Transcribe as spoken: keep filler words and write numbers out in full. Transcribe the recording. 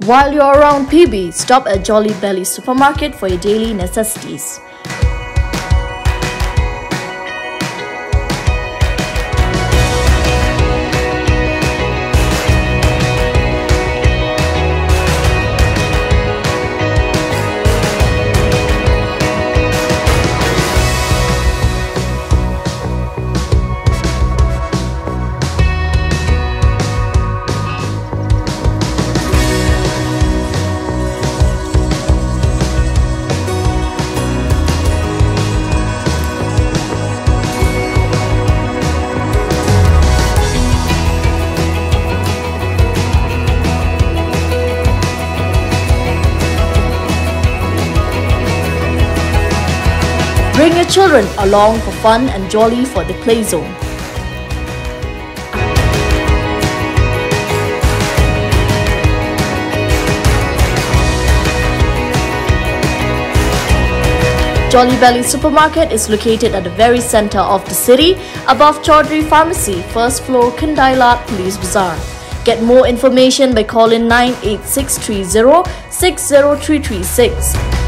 While you're around P B, stop at Jolly Belly Supermarket for your daily necessities. Bring your children along for fun and jolly for the play zone. Jolly Belly Supermarket is located at the very center of the city, above Choudhury Pharmacy, first floor, Khyndailad, Police Bazaar. Get more information by calling nine eight six three zero six zero three three six.